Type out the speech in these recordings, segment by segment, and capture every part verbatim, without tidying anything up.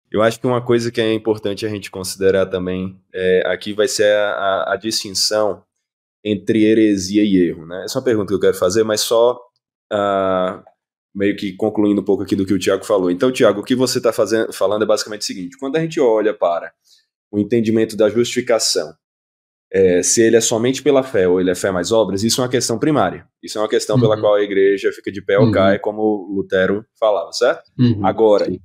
Eu acho que uma coisa que é importante a gente considerar também é, aqui vai ser a, a, a distinção entre heresia e erro, né? Essa é uma pergunta que eu quero fazer, mas só uh, meio que concluindo um pouco aqui do que o Tiago falou. Então, Tiago, o que você está falando é basicamente o seguinte: quando a gente olha para o entendimento da justificação, é, se ele é somente pela fé ou ele é fé mais obras, isso é uma questão primária. Isso é uma questão Uhum. pela qual a igreja fica de pé ou Uhum. cai, como Lutero falava, certo? Uhum. Agora, Sim.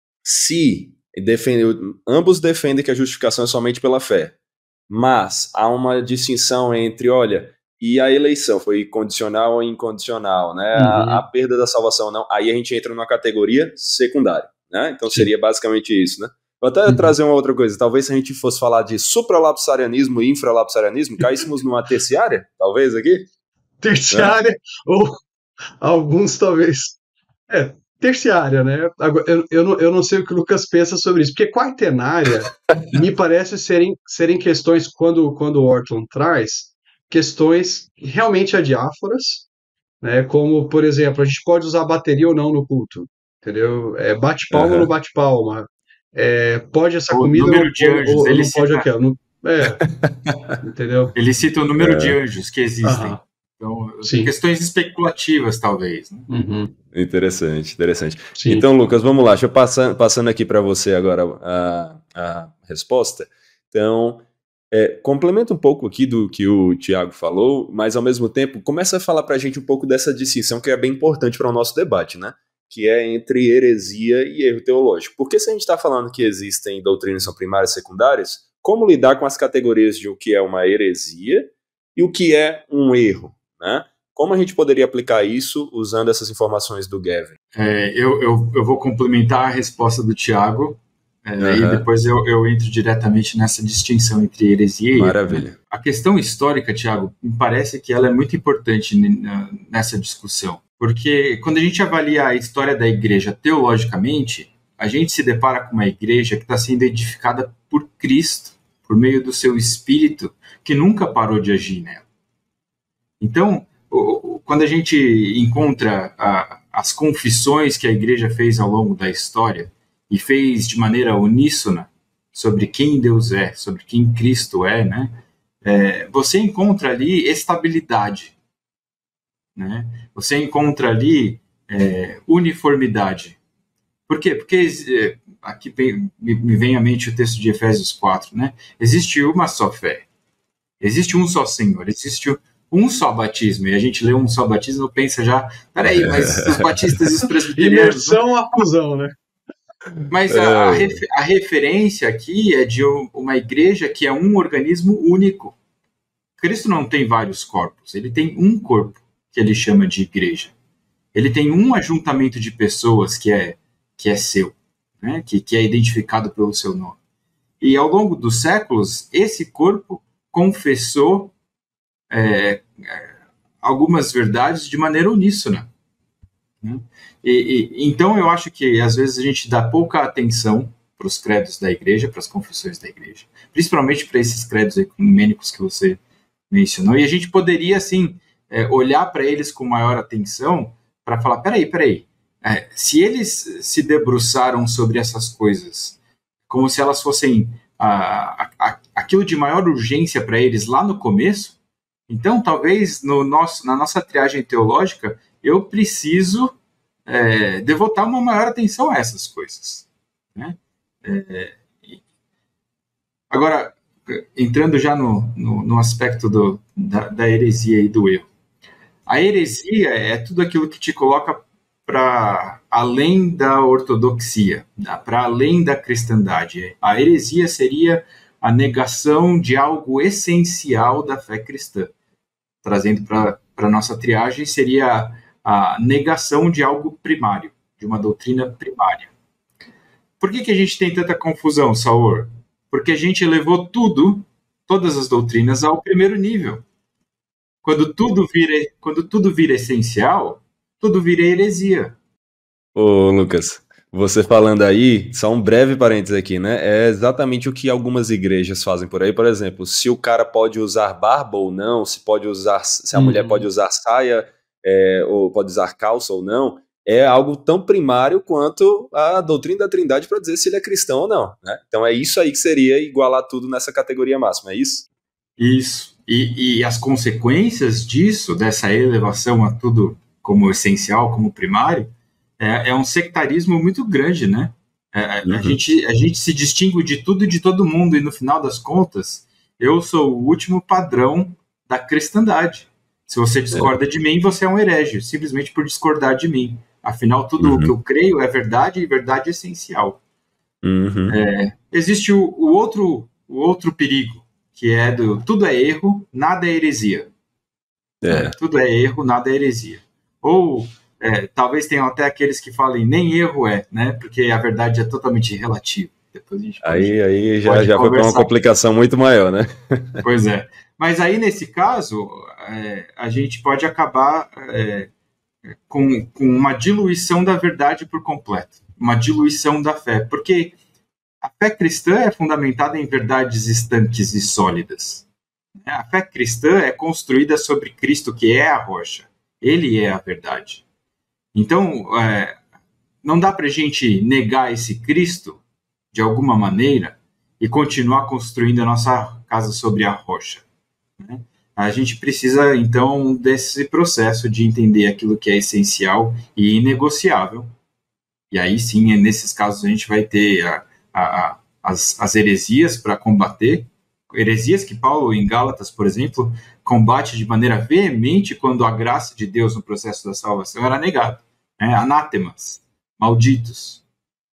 se defende, ambos defendem que a justificação é somente pela fé, mas há uma distinção entre, olha, e a eleição foi condicional ou incondicional, né? Uhum. A, a perda da salvação não. Aí a gente entra numa categoria secundária, né? Então Sim. seria basicamente isso, né? Vou até Uhum. trazer uma outra coisa. Talvez se a gente fosse falar de supralapsarianismo e infralapsarianismo, caíssemos numa terciária, talvez aqui? Terciária, né? Ou alguns talvez. É, terciária, né? Agora, eu, eu, não, eu não sei o que o Lucas pensa sobre isso, porque quaternária me parece serem, serem questões, quando, quando o Orton traz, questões realmente adiáforas, né? Como, por exemplo, a gente pode usar bateria ou não no culto, entendeu? É, bate palma ou não Uhum. bate palma. É, pode essa O comida número ou, de anjos, ou, ou ele não pode cita, aquela. Não, é, entendeu? ele cita o número É. de anjos que existem. Aham. Então, Sim. questões especulativas, talvez. Né? Uhum. Interessante, interessante. Sim. Então, Lucas, vamos lá. Deixa eu passar, passando aqui para você agora a, a resposta. Então, é, complementa um pouco aqui do que o Tiago falou, mas ao mesmo tempo começa a falar para a gente um pouco dessa distinção que é bem importante para o nosso debate, né? Que é entre heresia e erro teológico. Porque se a gente está falando que existem doutrinas que são primárias e secundárias, como lidar com as categorias de o que é uma heresia e o que é um erro, né? Como a gente poderia aplicar isso usando essas informações do Gavin? É, eu, eu, eu vou complementar a resposta do Tiago, é, Uhum. e depois eu, eu entro diretamente nessa distinção entre heresia e erro. Maravilha. Né? A questão histórica, Tiago, me parece que ela é muito importante nessa discussão, porque quando a gente avalia a história da igreja teologicamente, a gente se depara com uma igreja que está sendo edificada por Cristo, por meio do seu Espírito, que nunca parou de agir nela. Então, quando a gente encontra a, as confissões que a igreja fez ao longo da história e fez de maneira uníssona sobre quem Deus é, sobre quem Cristo é, né? É, você encontra ali estabilidade, né? Você encontra ali é, uniformidade. Por quê? Porque é, aqui vem, me vem à mente o texto de Efésios quatro, né? Existe uma só fé, existe um só Senhor, existe um um só batismo, e a gente lê um só batismo e pensa já, peraí, mas os batistas e os presbiterianos... Imersão à fusão, né? Mas a, a, refer, a referência aqui é de uma igreja que é um organismo único. Cristo não tem vários corpos, ele tem um corpo, que ele chama de igreja. Ele tem um ajuntamento de pessoas que é, que é seu, né? que, que é identificado pelo seu nome. E ao longo dos séculos, esse corpo confessou É, algumas verdades de maneira uníssona. Né? E, e, então eu acho que às vezes a gente dá pouca atenção para os credos da igreja, para as confissões da igreja, principalmente para esses credos ecumênicos que você mencionou, e a gente poderia assim é, olhar para eles com maior atenção para falar, peraí, peraí, é, se eles se debruçaram sobre essas coisas como se elas fossem a, a, a, aquilo de maior urgência para eles lá no começo, então, talvez, no nosso, na nossa triagem teológica, eu preciso é, devotar uma maior atenção a essas coisas. Né? É, agora, entrando já no, no, no aspecto do, da, da heresia e do erro. A heresia é tudo aquilo que te coloca para além da ortodoxia, para além da cristandade. A heresia seria a negação de algo essencial da fé cristã. Trazendo para a nossa triagem, seria a negação de algo primário, de uma doutrina primária. Por que, que a gente tem tanta confusão, Saor? Porque a gente levou tudo, todas as doutrinas, ao primeiro nível. Quando tudo vira, quando tudo vira essencial, tudo vira heresia. Ô, Lucas, você falando aí, só um breve parênteses aqui, né? É exatamente o que algumas igrejas fazem por aí. Por exemplo, se o cara pode usar barba ou não, se pode usar, se a uhum. mulher pode usar saia, é, ou pode usar calça ou não, é algo tão primário quanto a doutrina da Trindade para dizer se ele é cristão ou não, né? Então é isso aí que seria igualar tudo nessa categoria máxima, é isso? Isso. E, e as consequências disso, dessa elevação a tudo como essencial, como primário, é, é um sectarismo muito grande, né? É, uhum. a, gente, a gente se distingue de tudo e de todo mundo, e no final das contas, eu sou o último padrão da cristandade. Se você discorda é. de mim, você é um herege, simplesmente por discordar de mim. Afinal, tudo uhum. o que eu creio é verdade e verdade essencial. Uhum. É, existe o, o, outro, o outro perigo, que é do tudo é erro, nada é heresia. É. É, tudo é erro, nada é heresia. Ou é, talvez tenham até aqueles que falem nem erro é, né? Porque a verdade é totalmente relativa. Depois a gente pode, aí aí já, já foi para uma complicação muito maior, né? Pois é. Mas aí, nesse caso, é, a gente pode acabar é, com, com uma diluição da verdade por completo. Uma diluição da fé. Porque a fé cristã é fundamentada em verdades estanques e sólidas. A fé cristã é construída sobre Cristo, que é a rocha. Ele é a verdade. Então, é, não dá para a gente negar esse Cristo, de alguma maneira, e continuar construindo a nossa casa sobre a rocha. Né? A gente precisa, então, desse processo de entender aquilo que é essencial e inegociável. E aí, sim, nesses casos, a gente vai ter a, a, as, as heresias para combater, heresias que Paulo, em Gálatas, por exemplo, combate de maneira veemente quando a graça de Deus no processo da salvação era negada. Né? Anátemas, malditos.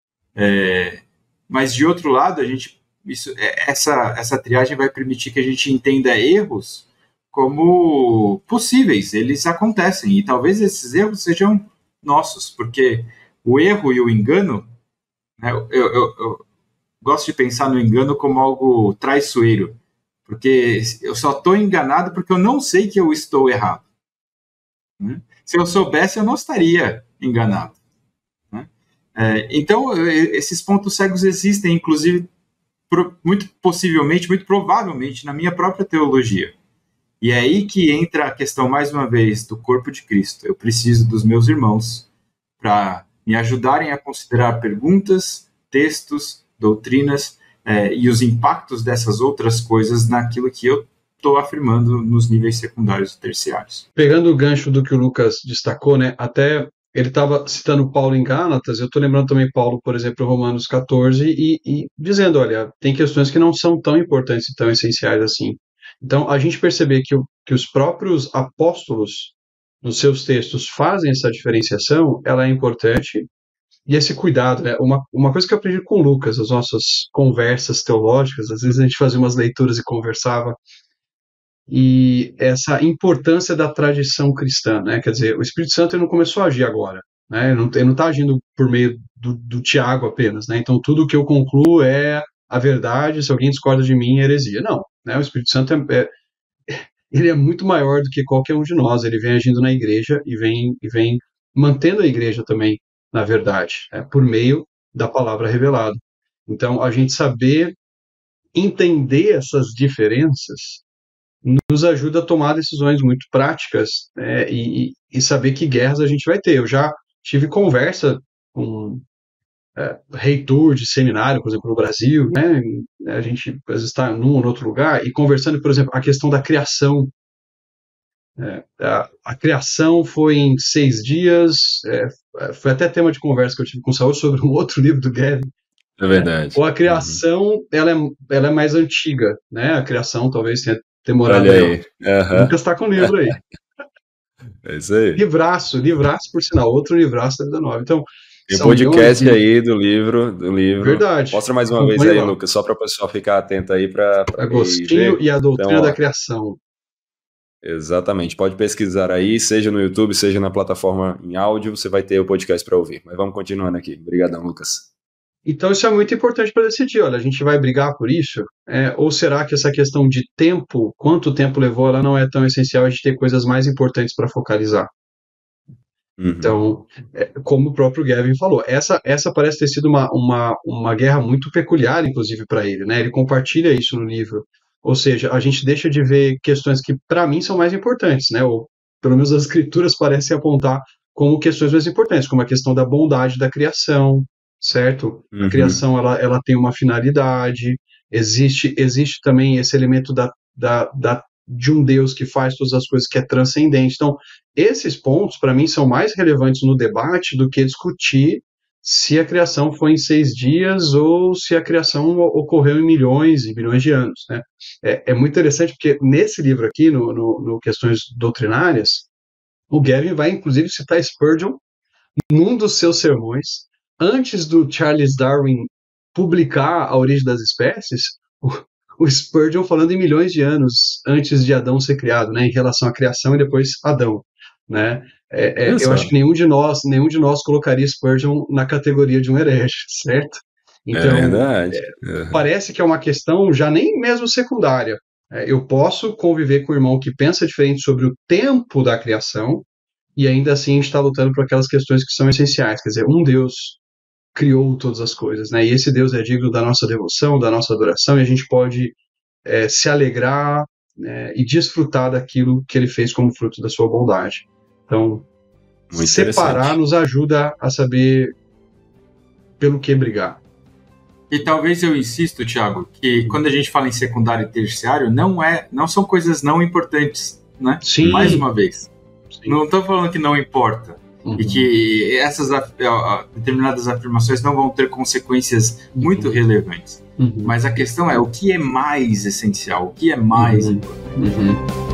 É, mas, de outro lado, a gente, isso, essa, essa triagem vai permitir que a gente entenda erros como possíveis, eles acontecem, e talvez esses erros sejam nossos, porque o erro e o engano, né, eu, eu, eu gosto de pensar no engano como algo traiçoeiro, porque eu só estou enganado porque eu não sei que eu estou errado. Né? Se eu soubesse, eu não estaria enganado. Né? É, então, esses pontos cegos existem, inclusive, pro, muito possivelmente, muito provavelmente, na minha própria teologia. E é aí que entra a questão, mais uma vez, do corpo de Cristo. Eu preciso dos meus irmãos para me ajudarem a considerar perguntas, textos, doutrinas eh, e os impactos dessas outras coisas naquilo que eu estou afirmando nos níveis secundários e terciários. Pegando o gancho do que o Lucas destacou, né, até ele estava citando Paulo em Gálatas, eu estou lembrando também Paulo, por exemplo, em Romanos catorze, e, e dizendo, olha, tem questões que não são tão importantes e tão essenciais assim. Então, a gente perceber que, o, que os próprios apóstolos, nos seus textos, fazem essa diferenciação, ela é importante. E esse cuidado, né? Uma, uma coisa que eu aprendi com o Lucas, as nossas conversas teológicas, às vezes a gente fazia umas leituras e conversava, e essa importância da tradição cristã, né? Quer dizer, o Espírito Santo ele não começou a agir agora, né? Ele não está agindo por meio do, do Tiago apenas, né? Então, tudo que eu concluo é a verdade, se alguém discorda de mim, é heresia. Não, né? O Espírito Santo é, é, ele é muito maior do que qualquer um de nós, ele vem agindo na igreja e vem, e vem mantendo a igreja também na verdade, né, por meio da palavra revelada. Então, a gente saber entender essas diferenças nos ajuda a tomar decisões muito práticas, né, e, e saber que guerras a gente vai ter. Eu já tive conversa com é, reitor de seminário, por exemplo, no Brasil, né, a gente às vezes está num ou outro lugar, e conversando, por exemplo, a questão da criação. É, a, a criação foi em seis dias, é, foi até tema de conversa que eu tive com o Saúl sobre um outro livro do Gavin. É verdade. Ou a criação, uhum. ela, é, ela é mais antiga, né? A criação talvez tenha demorado. Olha aí. Uhum. Lucas está com o livro aí. É isso aí. Livraço, livraço por sinal, outro livraço da vida nova. Então, tem um podcast de... aí do livro, do livro. Verdade. Mostra mais uma vez aí, lá. Lucas, só para o pessoal ficar atento aí para Agostinho e a doutrina então, da criação. Exatamente, pode pesquisar aí, seja no YouTube, seja na plataforma em áudio, você vai ter o podcast para ouvir. Mas vamos continuando aqui. Obrigadão, Lucas. Então isso é muito importante para decidir, olha, a gente vai brigar por isso? É, ou será que essa questão de tempo, quanto tempo levou, ela não é tão essencial, a gente ter coisas mais importantes para focalizar? Uhum. Então, é, como o próprio Gavin falou, essa, essa parece ter sido uma, uma, uma guerra muito peculiar, inclusive, para ele, né? Ele compartilha isso no livro. Ou seja, a gente deixa de ver questões que, para mim, são mais importantes, né? Ou, pelo menos, as escrituras parecem apontar como questões mais importantes, como a questão da bondade da criação, certo? Uhum. A criação ela, ela tem uma finalidade, existe, existe também esse elemento da, da, da, de um Deus que faz todas as coisas, que é transcendente. Então, esses pontos, para mim, são mais relevantes no debate do que discutir se a criação foi em seis dias ou se a criação ocorreu em milhões e bilhões de anos, né? É, é muito interessante porque nesse livro aqui, no, no, no Questões Doutrinárias, o Gavin vai, inclusive, citar Spurgeon num dos seus sermões, antes do Charles Darwin publicar A Origem das Espécies, o, o Spurgeon falando em milhões de anos antes de Adão ser criado, né, em relação à criação e depois Adão, né? É, é, eu acho que nenhum de nós, nenhum de nós colocaria Spurgeon na categoria de um herege, certo? Então, é verdade. É, parece que é uma questão já nem mesmo secundária. É, eu posso conviver com um irmão que pensa diferente sobre o tempo da criação e ainda assim a gente está lutando por aquelas questões que são essenciais. Quer dizer, um Deus criou todas as coisas, né? E esse Deus é digno da nossa devoção, da nossa adoração, e a gente pode é, se alegrar, né, e desfrutar daquilo que ele fez como fruto da sua bondade. Então, muito separar nos ajuda a saber pelo que brigar. E talvez eu insisto, Thiago, que quando a gente fala em secundário e terciário, não, é, não são coisas não importantes, né? Sim. Mais uma vez. Sim. Não estou falando que não importa. Uhum. E que essas determinadas afirmações não vão ter consequências uhum. muito relevantes. Uhum. Mas a questão é o que é mais essencial, o que é mais uhum. importante. Uhum.